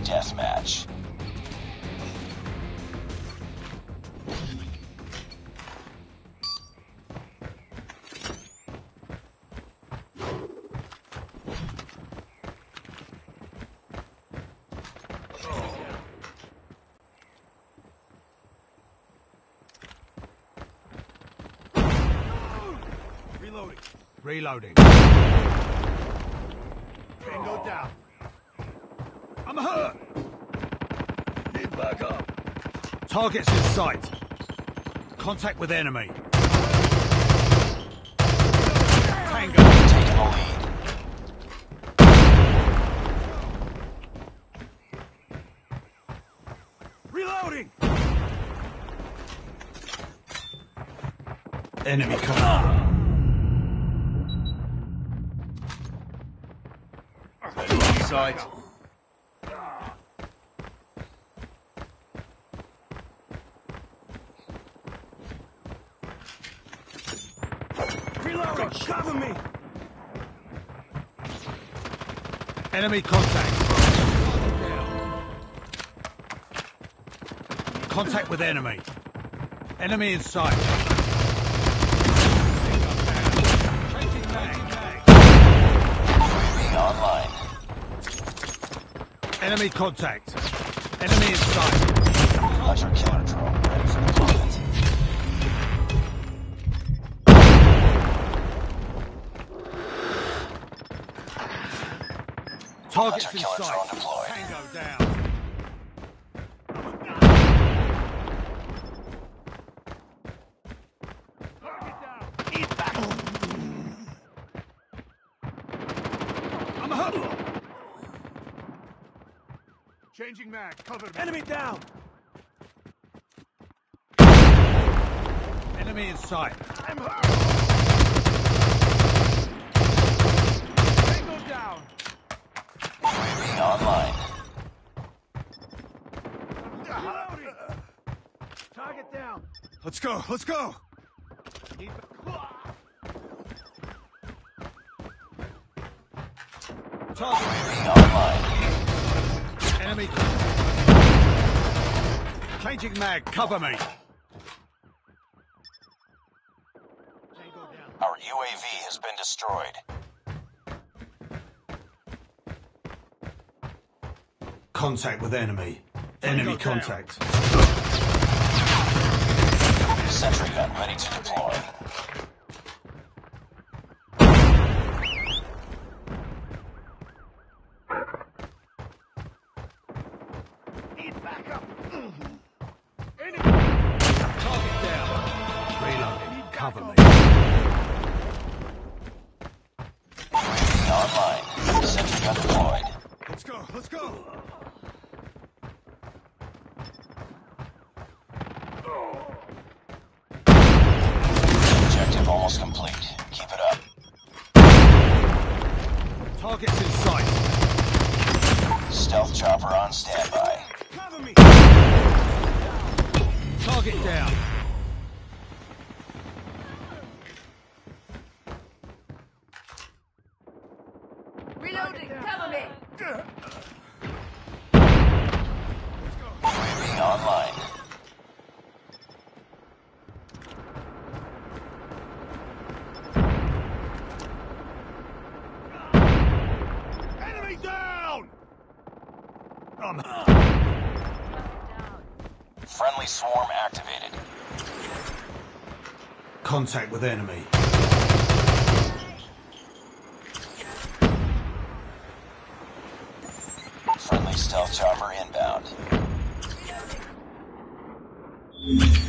deathmatch. Reloading. Tango down. I'm hurt. Need backup. Targets in sight. Contact with enemy. Tango. Taking the lead. Reloading. Enemy coming on. Sight. Reloading! Cover me! Enemy contact. Contact with enemy. Enemy in sight. Online. Enemy contact. Enemy in sight. Hunter killer drone ready for deployment. Targets Hunter in killer sight. drone deployed. Tango down. Target down. Eat back. I'm hurt. Changing mag. Cover me. Enemy down. Enemy in sight. I'm hurt. Tango down. UAV online. Target down. Let's go. Let's go. Target. UAV online. Enemy. Changing mag. Cover me. Our UAV has been destroyed. Contact with enemy. Enemy contact. Sentry gun ready to deploy. Need backup. Enemy. Target down. Reloading. Cover me. UAV online. Sentry gun deployed. Let's go. Let's go. Objective almost complete. Keep it up. Targets in sight. Stealth chopper on standby. Cover me. Target down. Reloading, cover me. UAV online. Enemy down. Friendly swarm activated. Contact with enemy. Friendly stealth chopper inbound.